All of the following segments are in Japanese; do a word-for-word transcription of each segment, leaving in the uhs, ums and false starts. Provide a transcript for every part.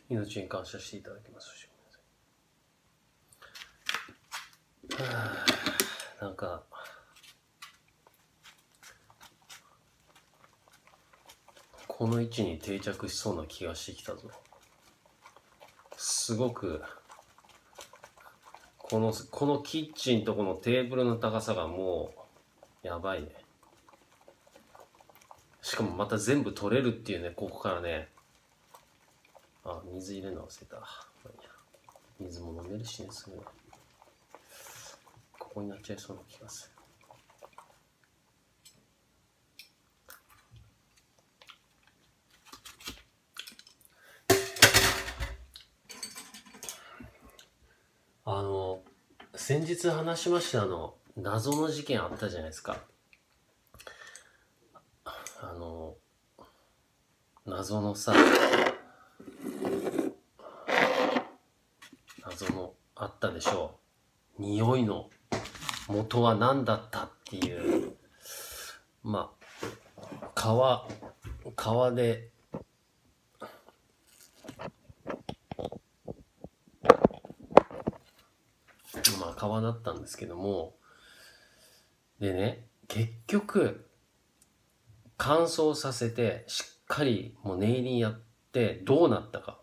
命に感謝していただきますし、はあ、なんかこの位置に定着しそうな気がしてきたぞ。すごくこのこのキッチンとこのテーブルの高さがもうやばいね。しかもまた全部取れるっていうね、ここからね。あ、水入れるの忘れた。水も飲めるしね、すぐ。ここになっちゃいそうな気がする。あの、先日話しましたあの、謎の事件あったじゃないですか。あの、謎のさ、謎のあったでしょう。匂いの元は何だったっていう、まあ、川、川で、まあ川だったんですけども、でね、結局、乾燥させて、しっかりもう念入りにやって、どうなったか。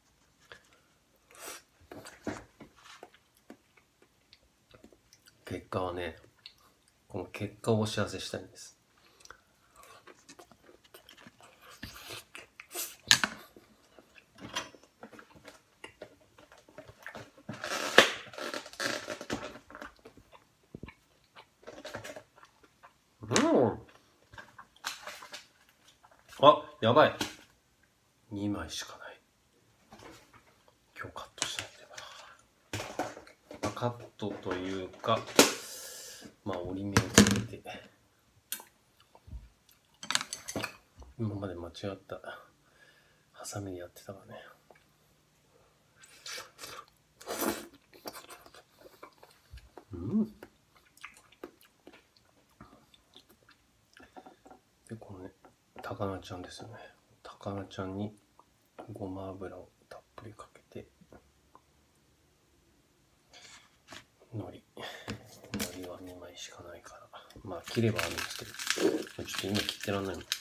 結果はね、この結果をお知らせしたいんです。うん。あ、やばい。にまいしかない。今日カットしないとな。カットというか、まあ折り目をつけて。今まで間違ったハサミでやってたからね。うん。で、このね、高菜ちゃんですよね。高菜ちゃんにごま油をたっぷりかけて、海苔。海苔はにまいしかないから。まあ切ればあるんですけど、ちょっと今切ってらんないもん。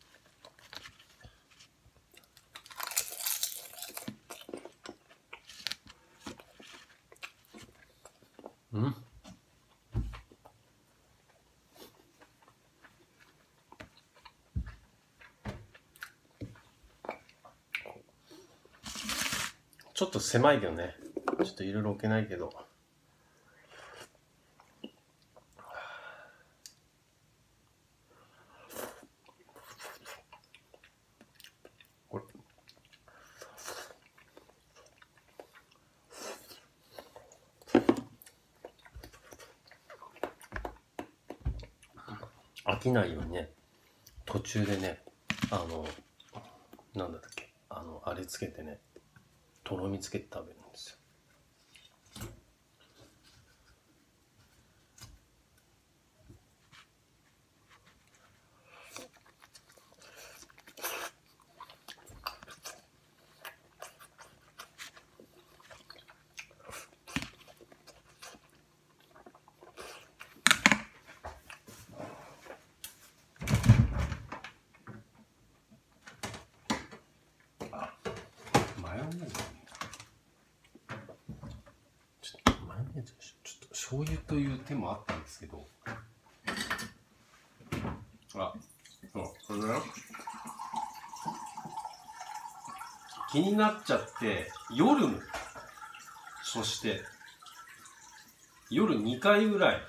うん。ちょっと狭いけどね。ちょっといろいろ置けないけど。これ。飽きないようにね、途中でね、あの、なんだったっけ、あの、あれつけてね、とろみつけて食べるんですよ。マヨネーズちょっとマヨネーズちょっと醤油という手もあったんですけど、あ、そう、これだよ。気になっちゃって夜も、そして夜にかいぐらい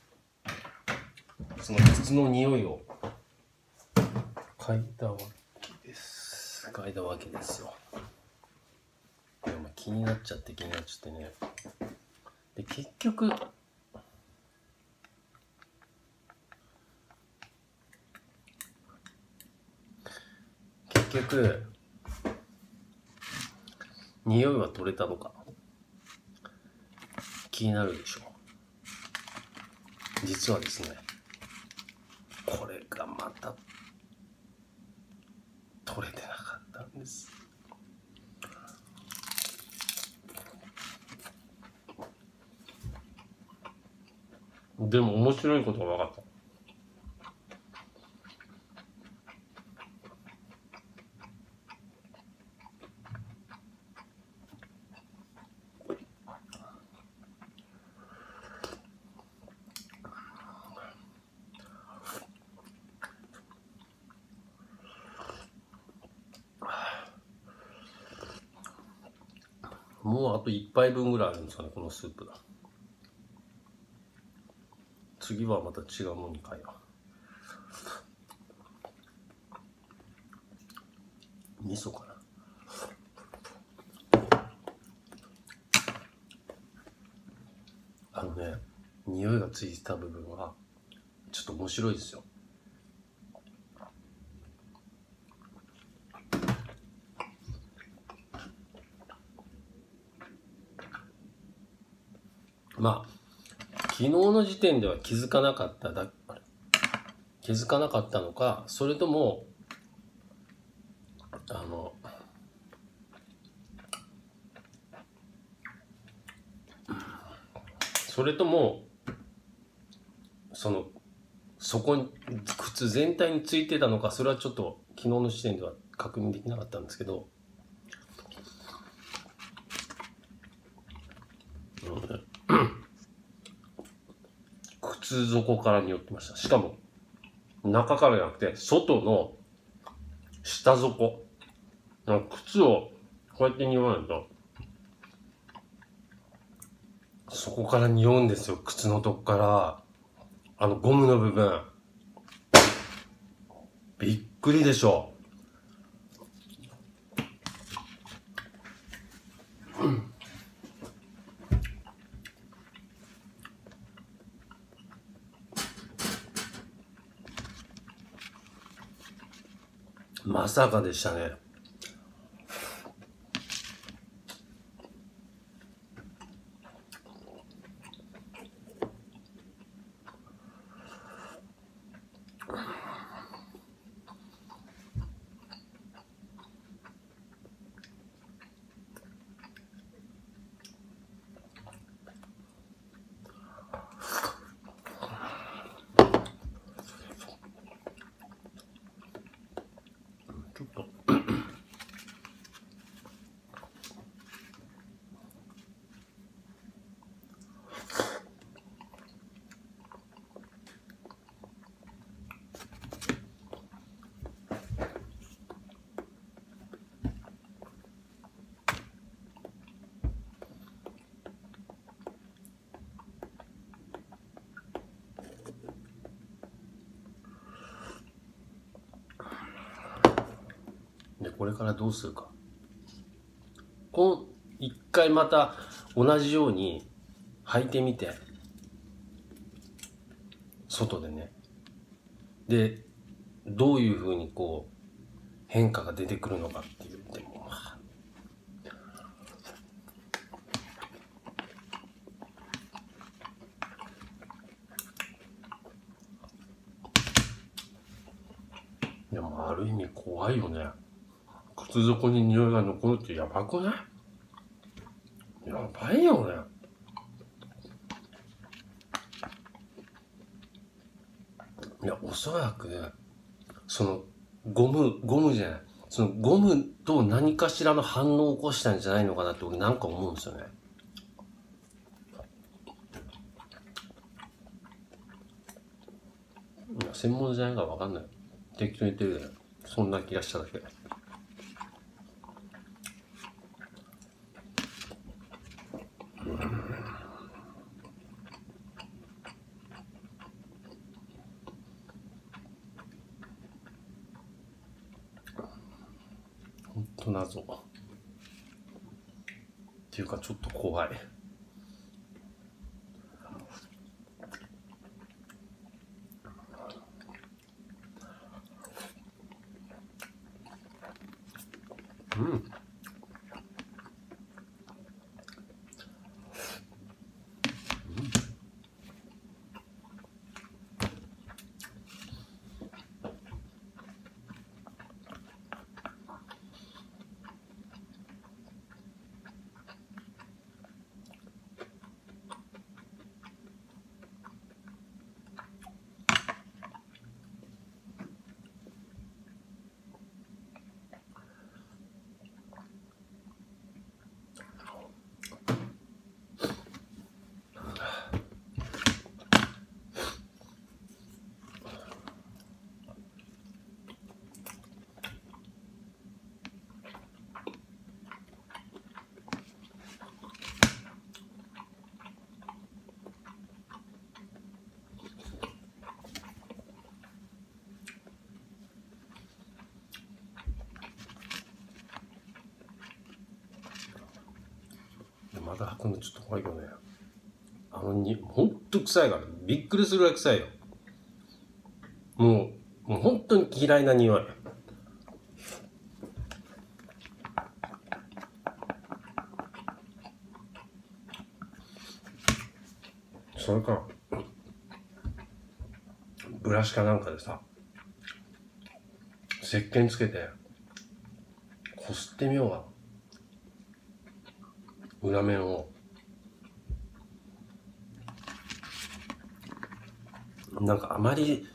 その靴の匂いを嗅いだわけです嗅いだわけですよ。でも気になっちゃって気になっちゃってね。で結局結局匂いは取れたのか気になるでしょ。実はですね、これがまた取れてなかったんです。 でも面白いことが分かった。もうあと一杯分ぐらいあるんですかね、このスープが。次はまた違うものに変えよう。味噌かな。あのね、匂いがついてた部分はちょっと面白いですよ。まあ昨日の時点では気づかなかっただ気づかなかったのか、それともあのそれともそのそこに靴全体についてたのか、それはちょっと昨日の時点では確認できなかったんですけど、靴底から匂ってました。しかも中からじゃなくて外の下底、靴をこうやって匂わないとそこから匂うんですよ。靴のとこからあのゴムの部分、びっくりでしょ。まさかでしたね。ちょっとでこれからどうするか。こう一回また同じように履いてみて、外でね、でどういうふうにこう変化が出てくるのかっていう。でもまあでもある意味怖いよね。靴底に匂いが残るってやばくない？やばいよね。いや、おそらくそのゴムゴムじゃない、そのゴムと何かしらの反応を起こしたんじゃないのかなって俺なんか思うんですよね。いや専門じゃないから分かんない。適当に言ってるけど、そんな気がしただけ。ほんと謎っていうかちょっと怖い。うん。 体吐くのちょっと怖いけどね。あのに、ほんと臭いから、びっくりするぐらい臭いよ。もう、もう本当に嫌いな匂い。それから、ブラシかなんかでさ、石鹸つけて、こすってみようが。裏面を。なんかあまり、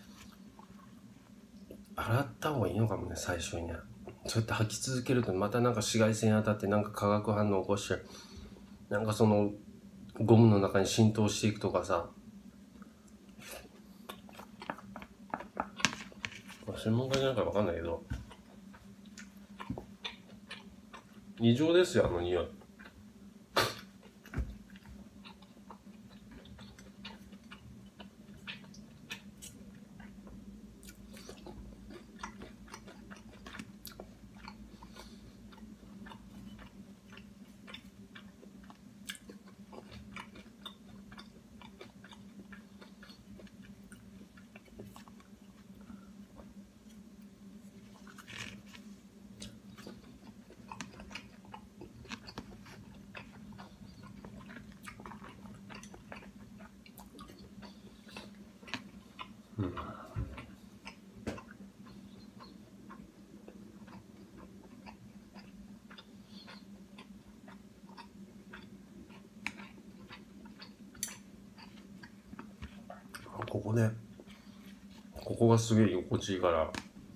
洗った方がいいのかもね、最初にね。そうやって吐き続けると、またなんか紫外線当たって、なんか化学反応起こして、なんかその、ゴムの中に浸透していくとかさ。専門家じゃないから分かんないけど、異常ですよ、あの匂い。うん、ここで、ここがすげえ心地いいから、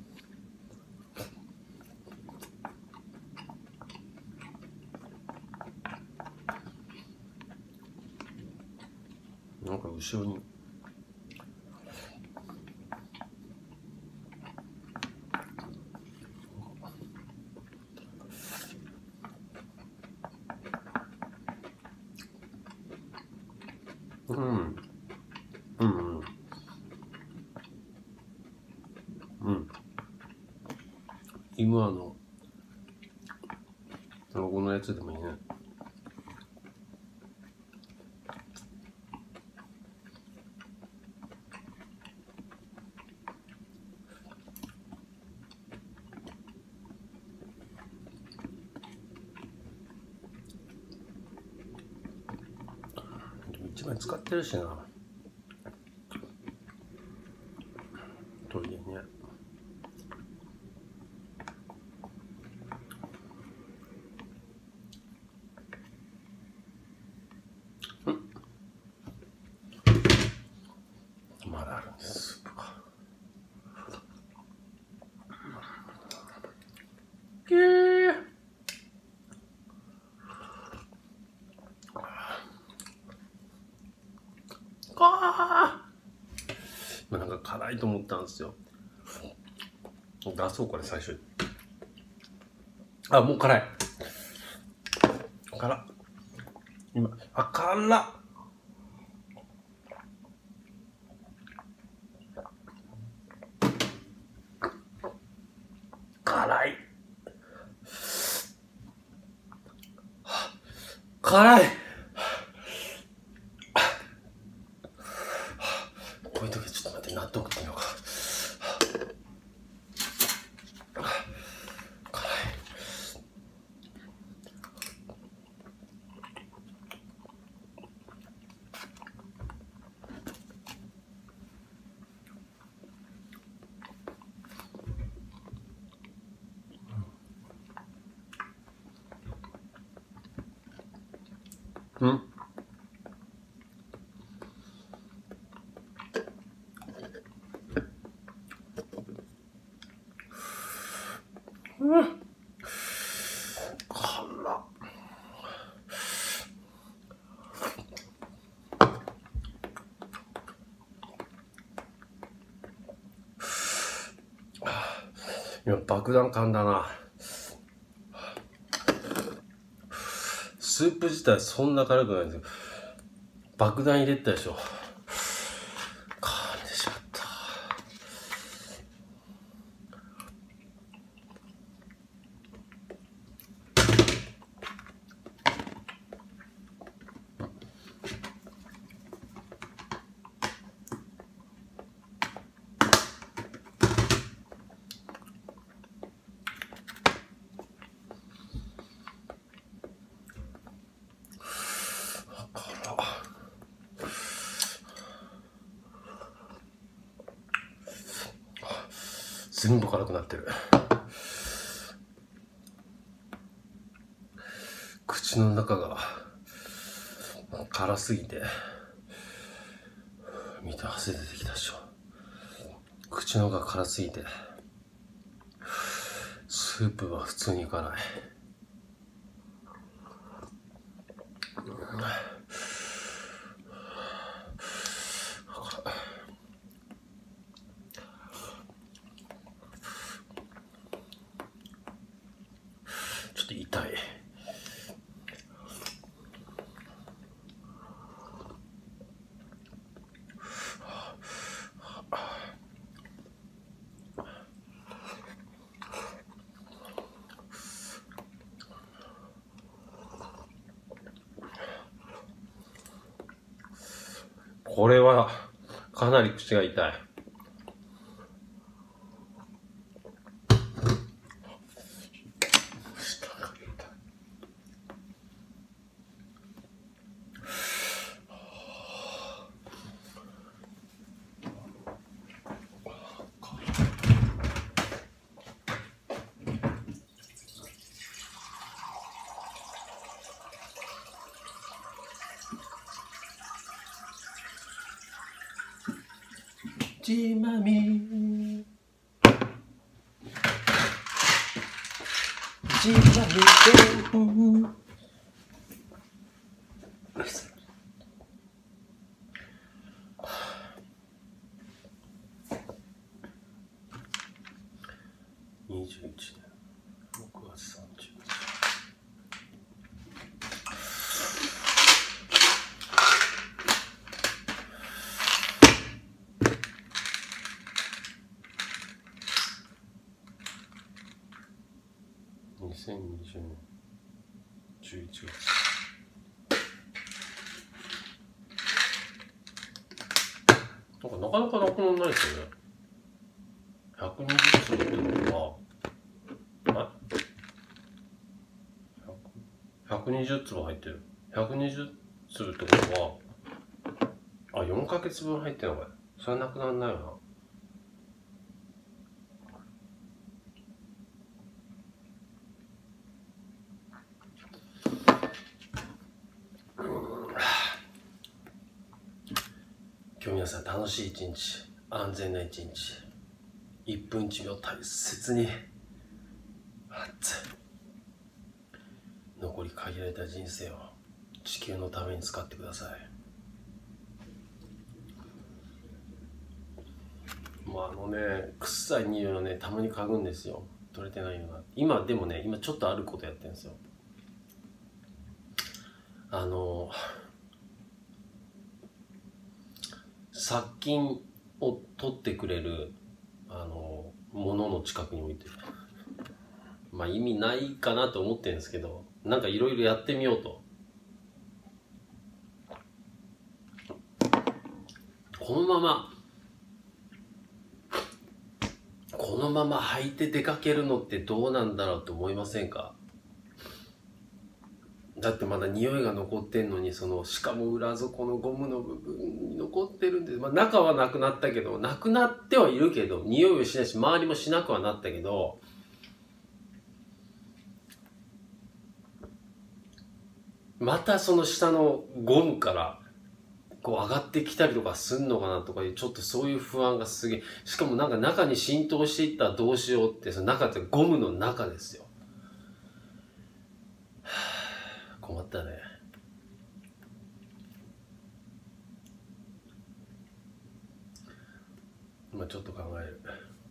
なんか後ろに、うん、うん、うん。今の、ロゴのやつでもいいね。一番使ってるしな。トイレね。まだあるんです、スープが。けー。かー。なんか辛いと思ったんですよ。出そう、これ最初に。あ、もう辛い。辛っ。今、あ、辛っ。辛い。辛い。こういう時ちょっと待って、納豆食ってみようか。うん。うん。辛っ。今爆弾噛んだな。スープ自体そんな辛くないんですよ。爆弾入れたでしょ。噛んでしまった。 全部辛くなってる。口の中が辛すぎて、見て汗出てきたでしょ。口の中が辛すぎて、スープは普通に辛い。ちょっと痛い。これはかなり口が痛い。ちまみちまみでにじゅういちねんろくがつさんじゅうにちにせんにじゅうねんじゅういちがつ。なんかなかなかなくならないですよね。ひゃくにじゅっつうってことは、ひゃくにじゅうつぶ入ってる。ひゃくにじゅうつぶってことは、あ、よんかげつぶん入ってるのかよ。それはなくならないよな。今日皆さん楽しい一日、安全な一日、いっぷんいちびょう大切に、残り限られた人生を地球のために使ってください。まああのね、臭い匂いをね、たまに嗅ぐんですよ。取れてないのが。今でもね、今ちょっとあることやってるんですよ。あの、殺菌を取ってくれるあのものの近くに置いてる。まあ意味ないかなと思ってるんですけど、なんかいろいろやってみようと。このままこのまま履いて出かけるのってどうなんだろうと思いませんか？だってまだ匂いが残ってんのに、そのしかも裏底のゴムの部分に残ってるんで、まあ中はなくなったけど、なくなってはいるけど、匂いはしないし、周りもしなくはなったけど、またその下のゴムからこう上がってきたりとかすんのかなとかいう、ちょっとそういう不安がすげえ。しかもなんか中に浸透していったらどうしようって、その中ってゴムの中ですよ。困ったね。今ちょっと考える。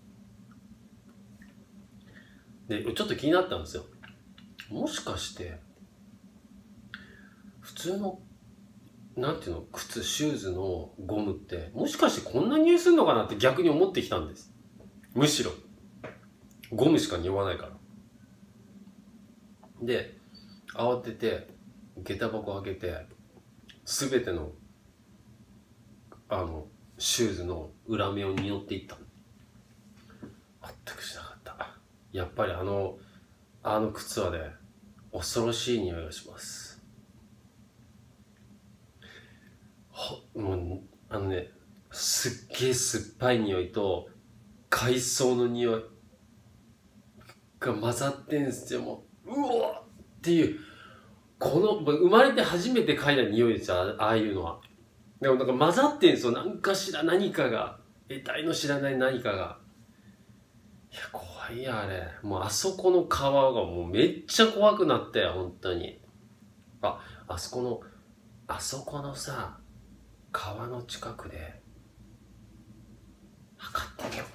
で、ちょっと気になったんですよ。もしかして普通のなんていうの、靴、シューズのゴムってもしかしてこんな匂いするのかなって逆に思ってきたんです。むしろゴムしか匂わないから。で、慌てて下駄箱開けて全てのあのシューズの裏目を匂っていった。全くしなかった。やっぱりあのあの靴はね、恐ろしい匂いがします。ほもうあのね、すっげえ酸っぱい匂いと海藻の匂いが混ざってんすよ。もう、うわっていう、この、生まれて初めて嗅いだ匂いですよ、ああいうのは。でもなんか混ざってんすよ、なんかしら何かが。得体の知らない何かが。いや、怖いや、あれ。もうあそこの川がもうめっちゃ怖くなったよ、本当に。あ、あそこの、あそこのさ、川の近くで、測ってみよう。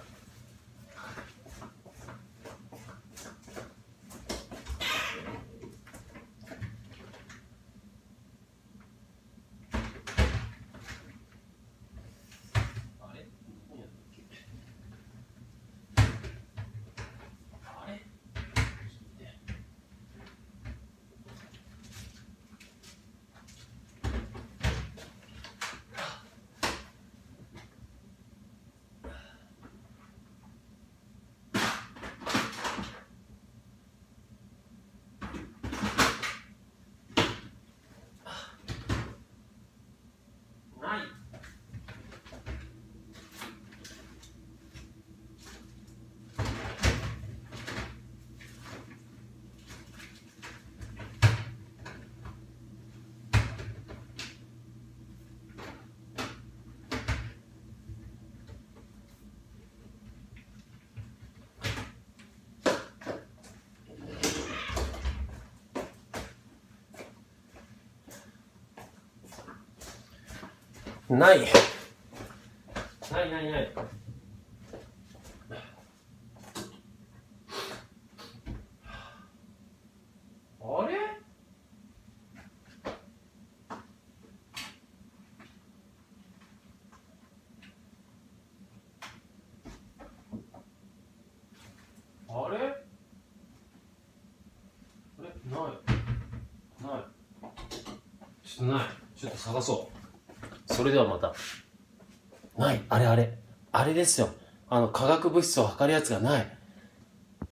ない。ないないない。あれ？あれ？あれ？ない。ない。ちょっとない。ちょっと探そう。それではまた。ない。あれあれ。あれですよ。あの、化学物質を測るやつがない。